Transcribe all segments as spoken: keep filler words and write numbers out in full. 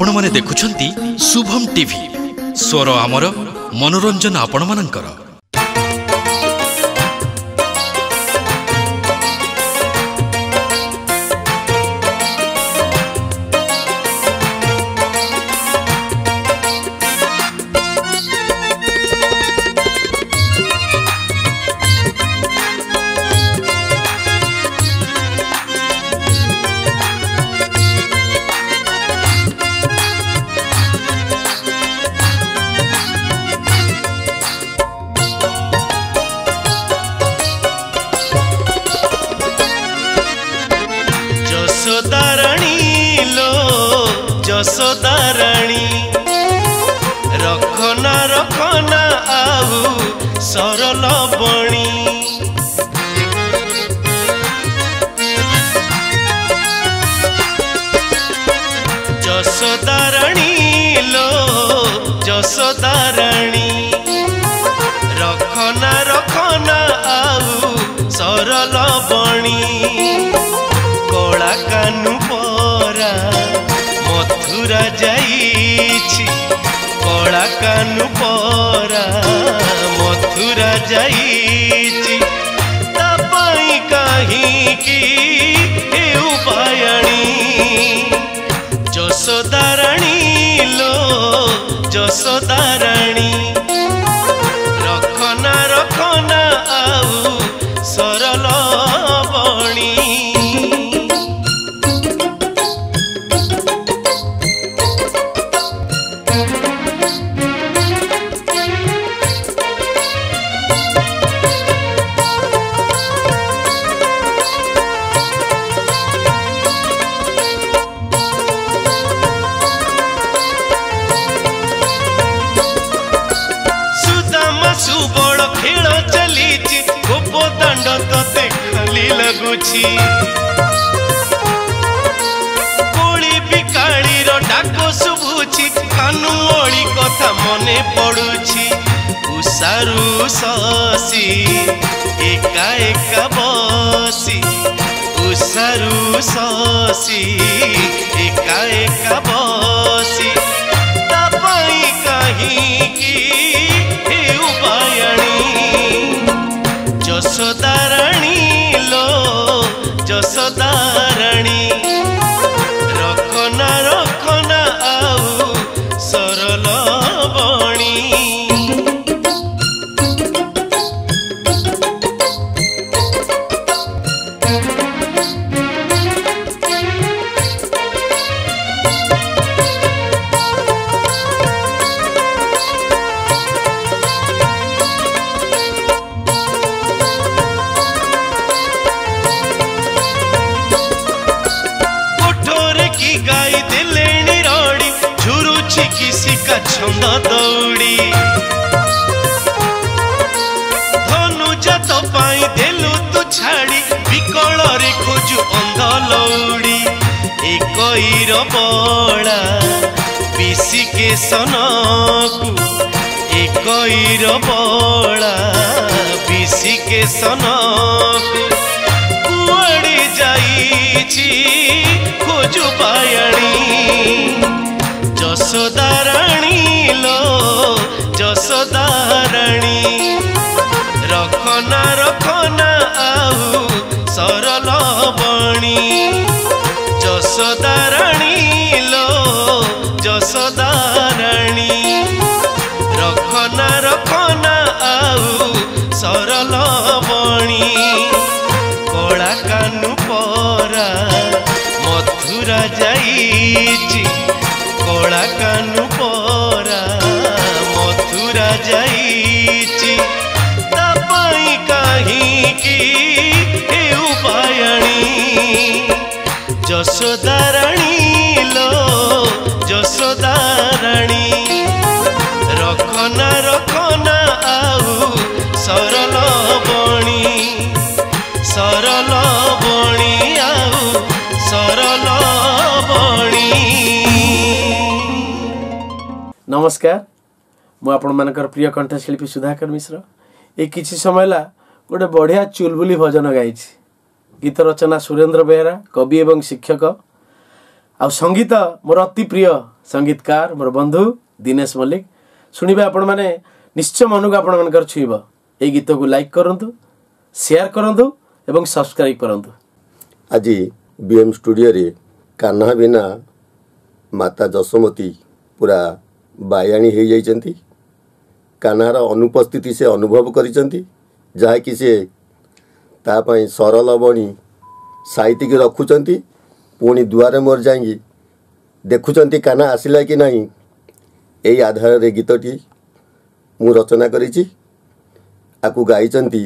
आपण माने देखुछंती शुभम टीवी स्वर आमर मनोरंजन आपण मानकर। जसोदाराणी लो जसोदाराणी रखना रखना आउ सरल बणी जसोदाराणी लो जसोदाराणी रखना रखना आउ सरल बणी कला कानू परा मथुरा जाइछि कला कानू परा मथुरा जाइछि तापाई काहे की हेउ बायाणी जसोदाराणी लो जसोदाराणी रखना रखना आउ सरल बणी सुबड़ खेल चली गोप दांड ते खाली लगुछि कोली बिकाड़ी रो डाको शुभुछि कानू ओली कथा मने पड़ुछि उसारू ससी एका एका बसी उसारू ससी एका एका बसी तापाई काहे की जसोदाराणी लो जसोदाराणी रखना रखना आउ सरल बणी गाई दिलेणी रड़ी झुरुछि किसी का छंद दौड़ी धनुजा तो पाई देलु तू छाड़ी विकल रे खोजु अंध लौड़ी एकईर बड़ा पिसी के सनकु एकईर बड़ा पिसी के सनकु कुआड़ी जाइछि खोजु बायाणी जसोदाराणी लो जसोदाराणी रखना रखना आउ सरल बणी जसोदाराणी लो जसोदाराणी रखना रखना आउ सरल बणी कला कानू परा मथुरा जाइछि कला कानू परा मथुरा जाइछि तापाई काहे की हेउ बायाणी जसोदाराणी लो जसोदाराणी रखना रखना आउ सरल बणी सरल बणी आउ सरल बणी। नमस्कार मु आपण मानकर प्रिय कंठशिल्पी सुधाकर मिश्र ए किछि समय ला गोटे बढ़िया चुलबुली भजन गाई गीत रचना सुरेंद्र बेहरा कवि एवं शिक्षक आ संगीत मोर अति प्रिय संगीतकार मोर बंधु दिनेश मल्लिक शुणिबे आपण माने निश्चय मन को आपण मानकर छुईब। ए गीत को लाइक करंतु शेयर करंतु एवं सब्सक्राइब करंतु। आज बीएम स्टूडियो रे कान्हा बिना माता जसमती पूरा बायाणी हो जाइछंती। कान्हार अनुपस्थिति से अनुभव करिसंती जहा कि से तापाई सरल बणी साइतिक रखुचंती। पुणी दुआरे मोर जाई देखुचंती कान्हा आसिला कि नहीं। एई आधार रे गीतटी मु रचना करिछि। आकु गाइचंती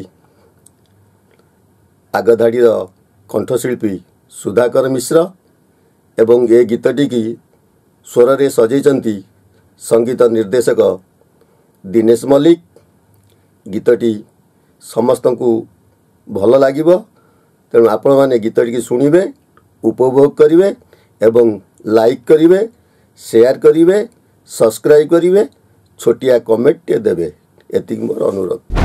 आगधाड़ीर कंठशिल्पी सुधाकर मिश्र एवं ए गीतटी की स्वर रे सजेचंती संगीत निर्देशक दिनेश मल्लिक। गीतटी समस्त को भल लागिबो तेणु आपण माने गीतटी की शुणिबे उपभोग करिवे एवं लाइक करिवे शेयर करिवे सब्सक्राइब करिवे छोटिया कमेंट देबे एतिक मोर अनुरोध।